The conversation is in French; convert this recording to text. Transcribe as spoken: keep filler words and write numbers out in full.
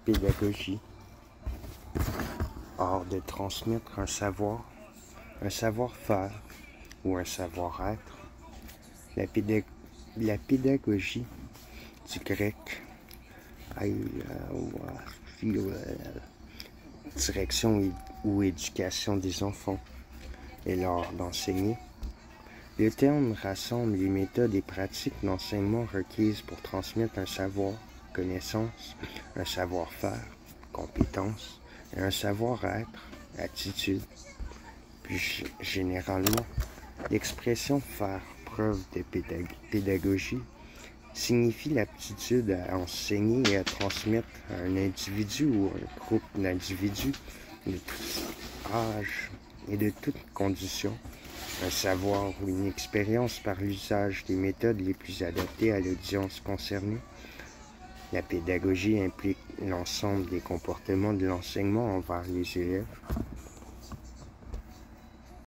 pédagogie. Art de transmettre un savoir, un savoir-faire ou un savoir-être. La, pédag la pédagogie du grec, direction ou éducation des enfants, et l'art d'enseigner. Le terme rassemble les méthodes et pratiques d'enseignement requises pour transmettre un savoir, connaissance, un savoir-faire, compétence, et un savoir-être, attitude. Plus généralement, l'expression faire preuve de pédag pédagogie signifie l'aptitude à enseigner et à transmettre à un individu ou un groupe d'individus de tout âge et de toutes conditions un savoir ou une expérience par l'usage des méthodes les plus adaptées à l'audience concernée. La pédagogie implique l'ensemble des comportements de l'enseignement envers les élèves.